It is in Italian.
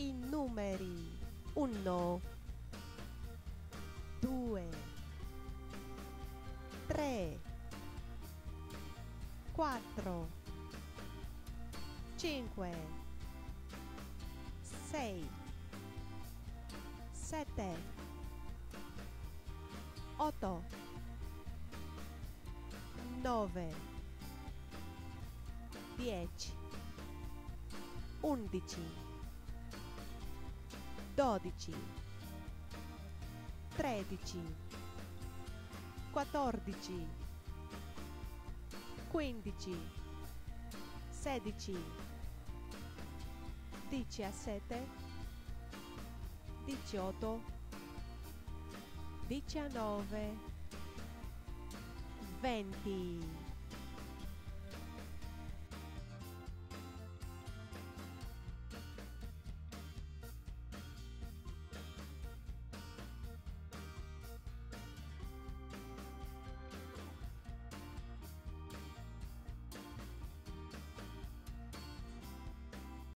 i numeri 1, 2, 3, 4, 5, 6, 7, 8, 9, 10, 11, 12, 13, 14, 15, 16, 17, 18, 19, 20.